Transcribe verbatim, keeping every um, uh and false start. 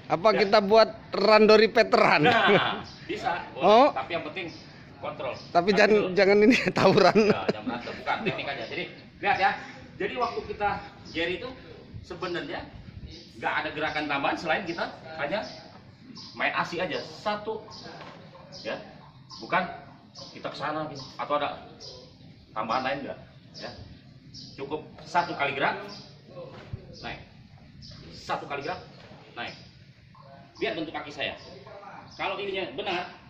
Apa ya. kita buat randori veteran? Nah, bisa. Boleh. Oh. Tapi yang penting kontrol. Tapi jangan dulu. jangan ini tawuran. Nah, jangan berantem. Bukan teknik aja. Jadi lihat ya. Jadi waktu kita Jerry itu sebenarnya nggak ada gerakan tambahan selain kita hanya main asik aja satu, ya. Bukan kita kesana gitu. Atau ada tambahan lain nggak? Ya. Cukup satu kali gerak, naik. Satu kali gerak, naik. Lihat bentuk kaki saya. Kalau ininya benar,